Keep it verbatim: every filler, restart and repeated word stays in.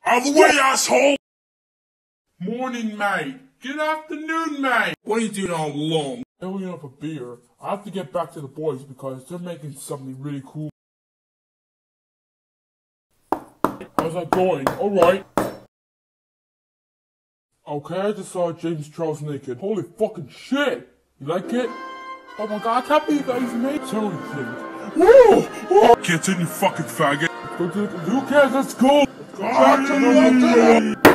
Out of the way, asshole! Morning, mate. Good afternoon, mate. What are you doing all alone? Filling up a beer. I have to get back to the boys because they're making something really cool. How's that going? Alright. Okay, I just saw James Charles naked. Holy fucking shit! You like it? Oh my god, I can't believe that he's made so many things. Whoa! Whoa! Get in, you fucking faggot! Who cares? Let's go! Let's go!